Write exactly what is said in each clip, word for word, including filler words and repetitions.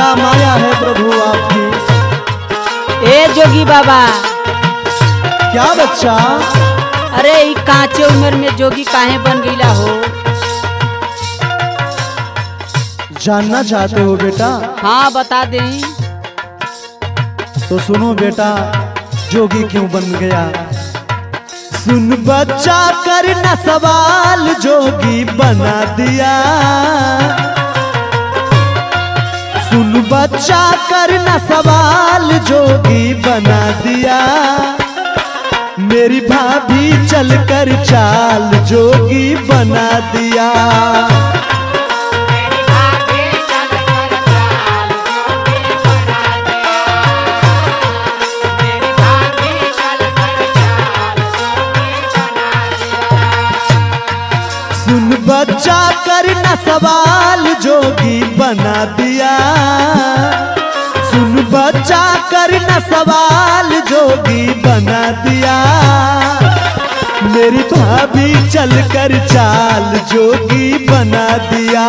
क्या माया है प्रभु आपकी। ए जोगी बाबा। क्या बच्चा। अरे ई कांचे उम्र में जोगी काहे बन गईला हो। जानना चाहते हो बेटा। हाँ बता दें। तो सुनो बेटा जोगी क्यों बन गया। सुन बच्चा करना सवाल जोगी बना दिया। सुन बच्चा करना सवाल जोगी बना दिया। मेरी भाभी चलकर चाल जोगी बना दिया। सुन बच्चा करना सवाल जोगी बना दिया। सुन बच्चा करना सवाल जोगी बना दिया। मेरी भाभी चलकर चाल जोगी बना दिया।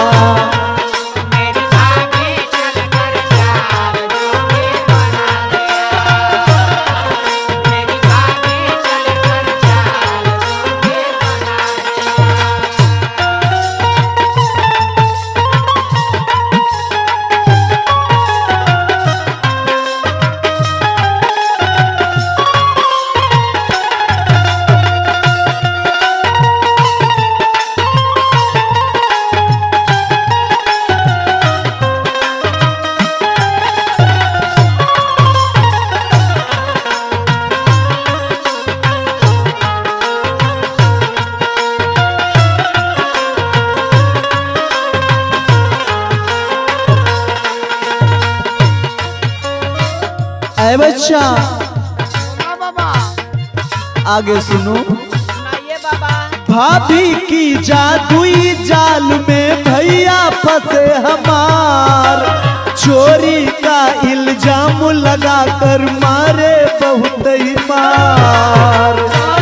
ऐ बच्चा बाबा आगे सुनो। सुनाइए बाबा। भाभी की जादुई जाल में भैया फंसे हमार। चोरी का इल्जाम लगाकर मारे बहुत ही मार।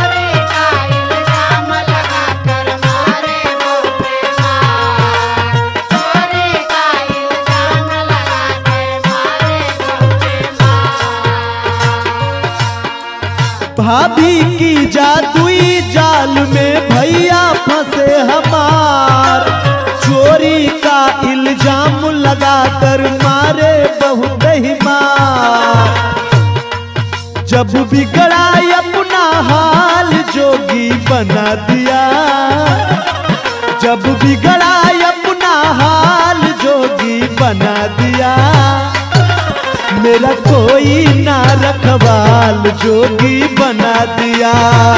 भाभी की जादुई जाल में भैया फंसे हमार। चोरी का इल्जाम लगाकर मारे बहुत ही मार। जब बिगड़ा अपना हाल जोगी बना दिया। जब बिगड़ा अपना हाल जोगी बना दिया। मेरा कोई ना रखवाल जोगी बना दिया।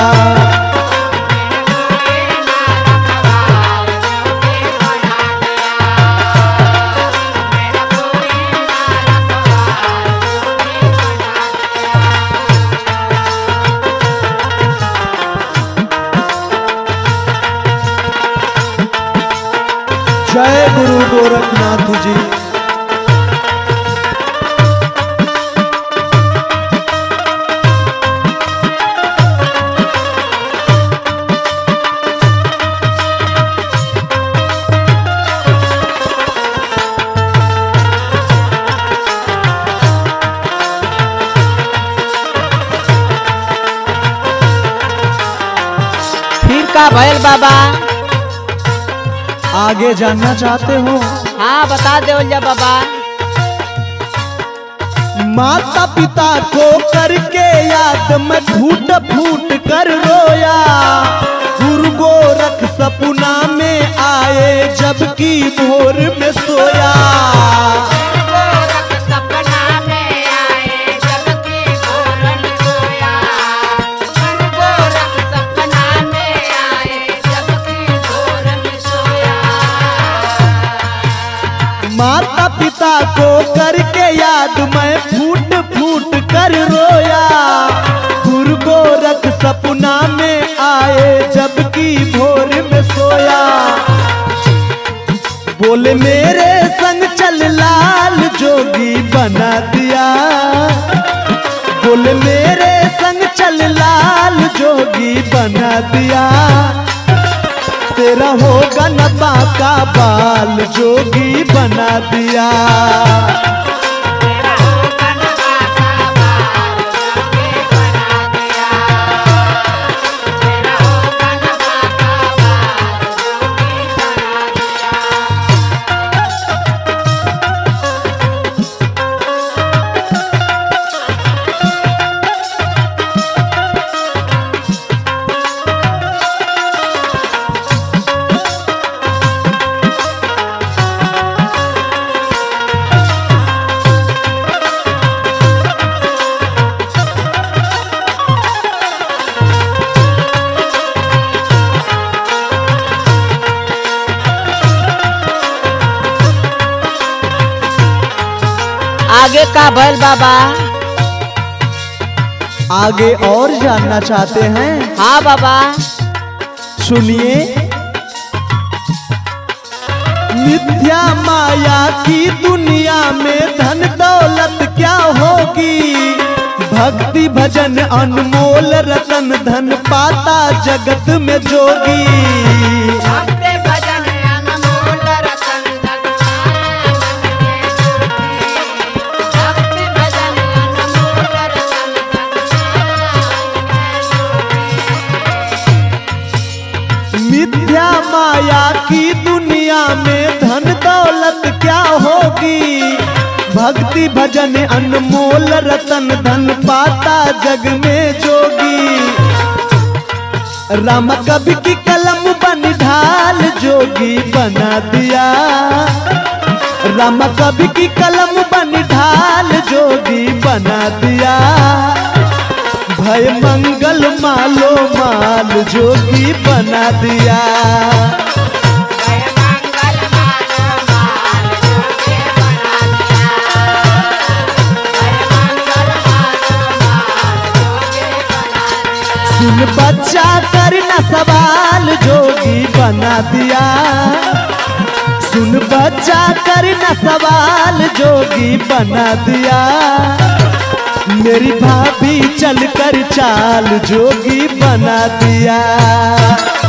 जय गुरु गोरखनाथ जी। का भैल बाबा। आगे जानना चाहते हो। हाँ बता दो जा बाबा। माता पिता को करके याद में फूट फूट कर रोया। गुरु गोरख सपना में आए जबकि भोर में सोया। माता पिता को करके याद मैं फूट फूट कर रोया। गुरु गोरख सपना में आए जबकि भोर में सोया। बोले मेरे संग चल लाल जोगी बना दिया। बोले मेरे संग चल लाल जोगी बना दिया। तेरा होगा न बाका बाल जोगी बना दिया। आगे का भल बाबा? आगे और जानना चाहते हैं? हाँ बाबा। सुनिए। मिथ्या माया की दुनिया में धन दौलत क्या होगी, भक्ति भजन अनमोल रतन धन पाता जगत में जोगी। मिथ्या माया की दुनिया में धन दौलत क्या होगी, भक्ति भजन अनमोल रतन धन पाता जग में जोगी। राम कवि की कलम बन ढाल जोगी बना दिया। राम कवि की कलम बन ढाल जोगी बना दिया। भय मंगल मालो माल जोगी बना दिया। सुन बच्चा करना सवाल जोगी बना दिया। सुन बच्चा करना सवाल जोगी बना दिया। मेरी भाभी चल कर चाल जोगी बना दिया।